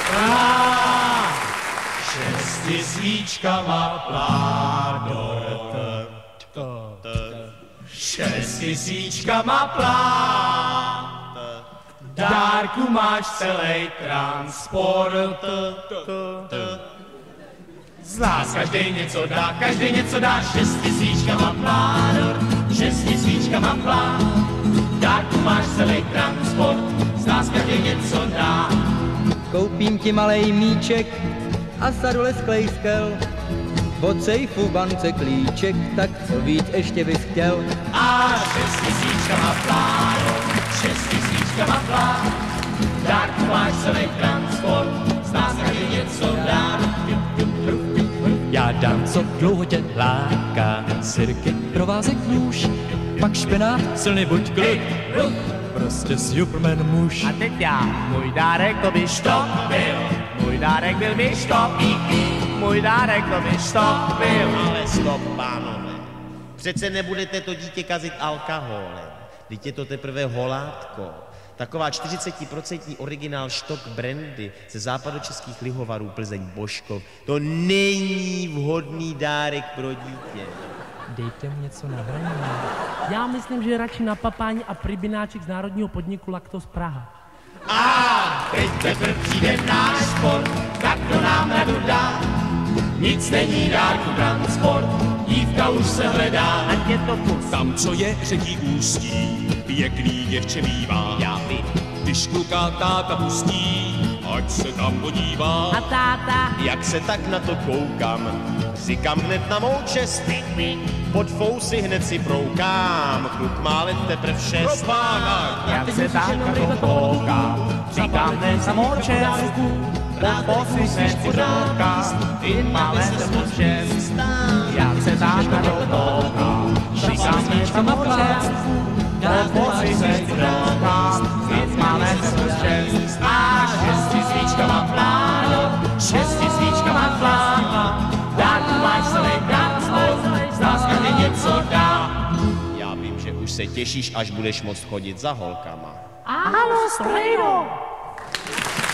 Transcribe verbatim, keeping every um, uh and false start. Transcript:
Šesti svíčkama pládor. Šesti svíčkama plát. Dárku máš celý transport. Z nás každej něco dá, každej něco dá. Šesti svíčkama pládor, šesti svíčkama plát. Dárku máš celý transport, z nás každej něco dá. Koupím ti malej míček a sadu lesklej skel. Od sejfu bance klíček, tak co víc ještě bys chtěl? A šesti svíčkama pládor, šesti svíčkama plát. Dárku máš celý transport, z nás každej něco dá. Já dám, co dlouho tě láká, sirky, provázek nůž, pak špenát, silný buď kluk, prostě Superman muž. A teď já, můj dárek to by štop byl, můj dárek byl by štop, můj dárek to by štop byl. Ale stop, pánové, přece nebudete to dítě kazit alkoholem, vždyť je to teprve holátko. Taková čtyřicetiprocentní originál štok brandy ze západočeských lihovarů Plzeň Božkov. To není vhodný dárek pro dítě. Dejte mu něco na hraní. Já myslím, že radši na papání a pribináček z národního podniku Lactos Praha. A teď teprve přijde náš sport, tak to nám radu dá. Nic není dárku transport, dívka už se hledá. Ať je to kus. Tam, co je řeky ústí, pěkný děvče bývá. Já vím. Když kluka táta pustí, ať se tam podívá. A táta? Jak se tak na to koukám, říkám hned na mou čest. Pod fousy hned si proukám, kluk má let teprv šest. Jak se tak na to koukám, říkám hned na mou čest. Pod fousy hned si proukám, ty má let teprv šest. Jak se tak na to koukám, říkám hned na mou čest. Pod fousy hned si proukám, ty má let teprv šest. A šesti svíčkama pládor, šesti svíčkama plát. Dárku máš celý transport, z nás každej něco dá. Já vím, že už se těšíš, až budeš moct chodit za holkama. Ano, strejno!